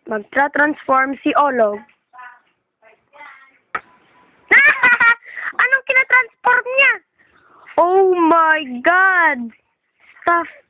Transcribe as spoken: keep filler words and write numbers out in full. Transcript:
Magtra-transform si Olog. Anong kinatransform niya? Oh my God! Stuff